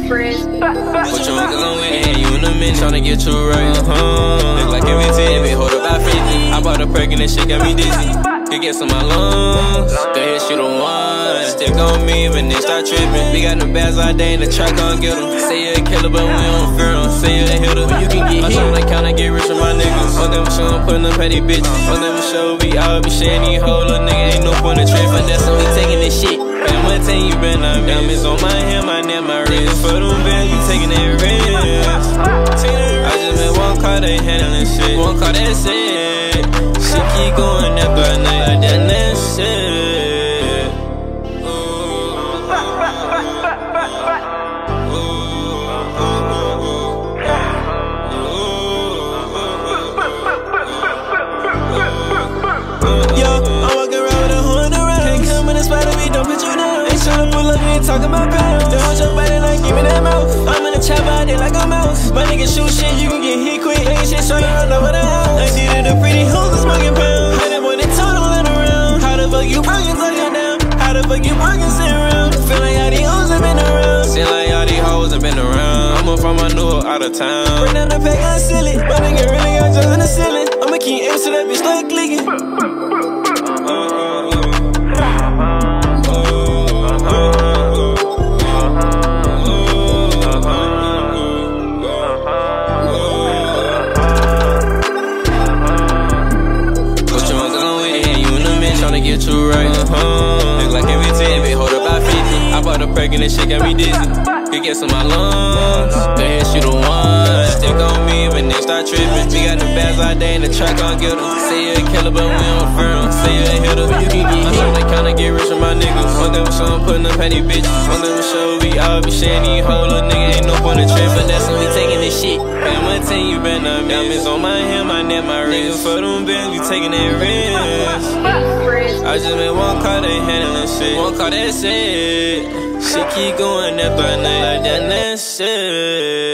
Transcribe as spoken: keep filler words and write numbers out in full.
What you want, cause I'm with it, you in the mid, tryna get you right, uh-huh. Look like every ten, been hold up by fifty. I bought a perk and this shit got me dizzy. Could get some of my lungs, go ahead, shoot a one. Stick on me, but then start tripping. We got the bags all day in the truck, gon' get them. Say you're a killer, but we don't fear them. Say you're a hitter, but you can get hit. I'm tryna count and get rich with my niggas. Fuck them show, I'm putting up petty bitches. Fuck them show, we all be sharing these hoes. Little nigga ain't no point in trip, but that's when we taking this shit. Man, one ten, you been on me. Diamonds on my hand, my neck, my wrist. For them bands, you taking that risk. I just made one car, they handling shit. One car, that's it. She keep going up by night, then that's it. Yo, I'm walking around with a horn around. Can't come in the spot if we don't put you down. Ain't tryna pull up, we ain't talking about pounds. Don't hold your body like give me that mouth. I'm in the trap out there like a mouse. My nigga shoot shit, you can get hit quick. Ain't shit, so you don't know what the hell. I see that the pretty hoes are smoking pounds. Had that boy that total in around. How the fuck you broken till you down? How the fuck you broken sit around? Feel like all these hoes have been around. Feel like all these hoes have been around. I'ma find my new out of town. Bring down the pack, I'm silly. My nigga really got just in the ceiling. I'ma keep aiming so that bitch start clicking. Tryna get you right, uh-huh. Look like every ten, been hold up by fifty. I bought a perk and this shit got me dizzy. Could get some of my lungs, go ahead, shoot a one. Stick on me, but then start tripping. We got the bags all day in the truck, gon' get them. Say you're a killer, but we don't fear them. Say you're a hitter, but you can get hit. I'm tryna kinda get rich with my niggas. Fuck them show, I'm putting up petty bitches. Fuck them show, we all be sharing these hoes. Little nigga ain't no point in trip, but that's when we taking this shit. Man, one ten, you been on me. Diamonds on my hand, my neck, my wrist. For them bands, you taking that risk. I just made one car, they handling shit. One car, that's it. She keep going up by night, then that's it.